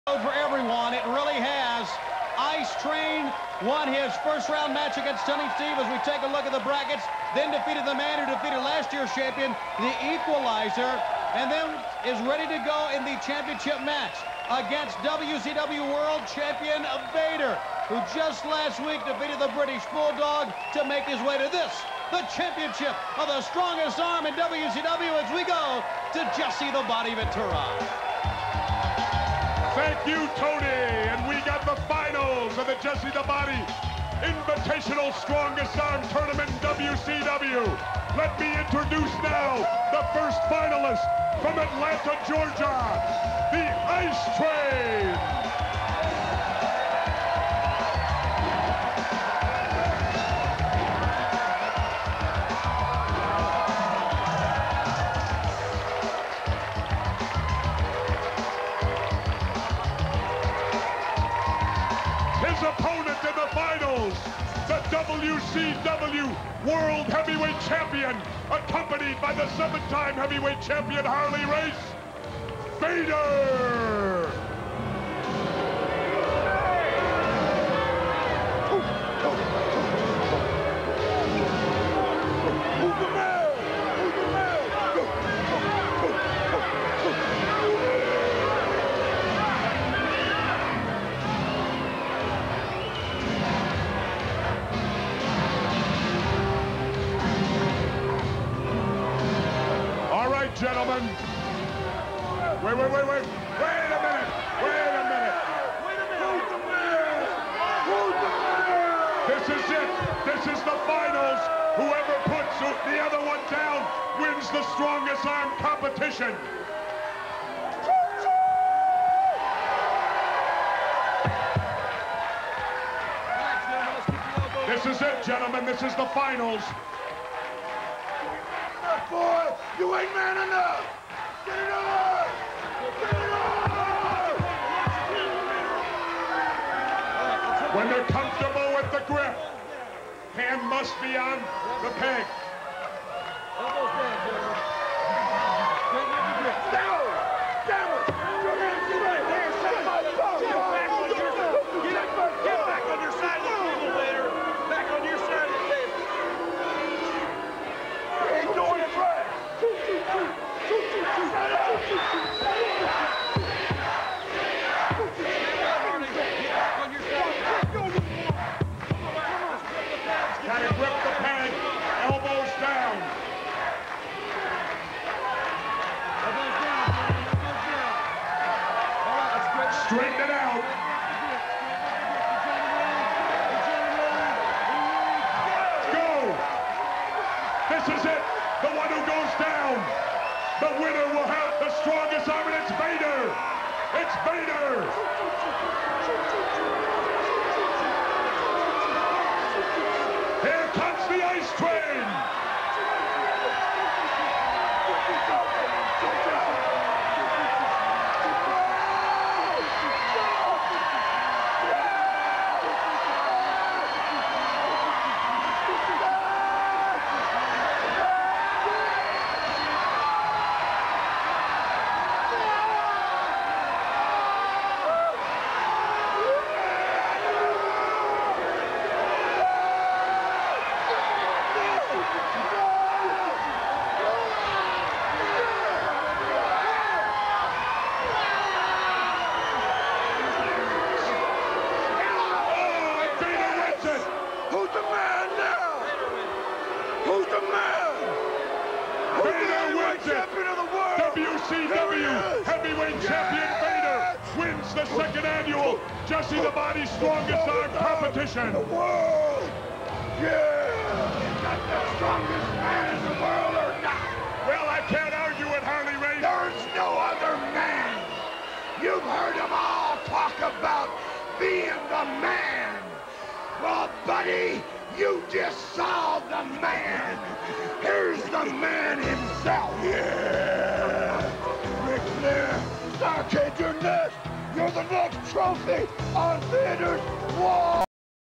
For everyone, it really has. Ice Train won his first-round match against Stunning Steve as we take a look at the brackets, then defeated the man who defeated last year's champion, the Equalizer, and then is ready to go in the championship match against WCW World Champion Vader, who just last week defeated the British Bulldog to make his way to this, the championship of the strongest arm in WCW, as we go to Jesse the Body Ventura. Thank you, Tony. And we got the finals of the Jesse the Body Invitational Strongest Arm Tournament in WCW. Let me introduce now the first finalist from Atlanta, Georgia, the Ice Train. His opponent in the finals, the WCW World Heavyweight Champion, accompanied by the 7-time Heavyweight Champion Harley Race, Vader! Gentlemen, wait a minute. This is it. This is the finals. Whoever puts the other one down wins the strongest arm competition. This is it, gentlemen. This is the finals. Boy, you ain't man enough! Get it on! Get it on! When they're comfortable with the grip, hand must be on the peg. Almost there, gentlemen. Down! Damn it! Get back on your side of the table, Vader. Back on your side of the table. Ain't doing it right! Gotta grip the peg, elbows down. Straighten it out. Go! This is it. The one who goes down. The winner will have the strongest arm, and it's Vader. It's Vader. Here comes the Ice Train. WCW Heavyweight Champion Vader wins the second annual Jesse the Body Strongest Arm competition. In the world! Yeah! Is that the strongest man in the world or not? Well, I can't argue with Harley Race. There's no other man. You've heard them all talk about being the man. Well, buddy, you just saw the man. Here's the man himself. Yeah! Ric Flair, Starcade, you're next. You're the next trophy on Vader's wall.